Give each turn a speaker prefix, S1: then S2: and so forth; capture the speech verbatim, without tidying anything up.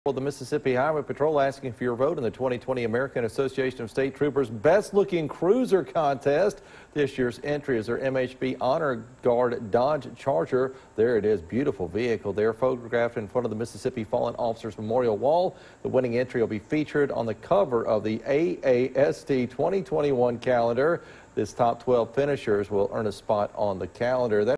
S1: Well, the Mississippi Highway Patrol asking for your vote in the twenty twenty American Association of State Troopers Best Looking Cruiser Contest. This year's entry is their M H P Honor Guard Dodge Charger. There it is, beautiful vehicle there, photographed in front of the Mississippi Fallen Officers Memorial Wall. The winning entry will be featured on the cover of the A A S T twenty twenty-one calendar. This top twelve finishers will earn a spot on the calendar. That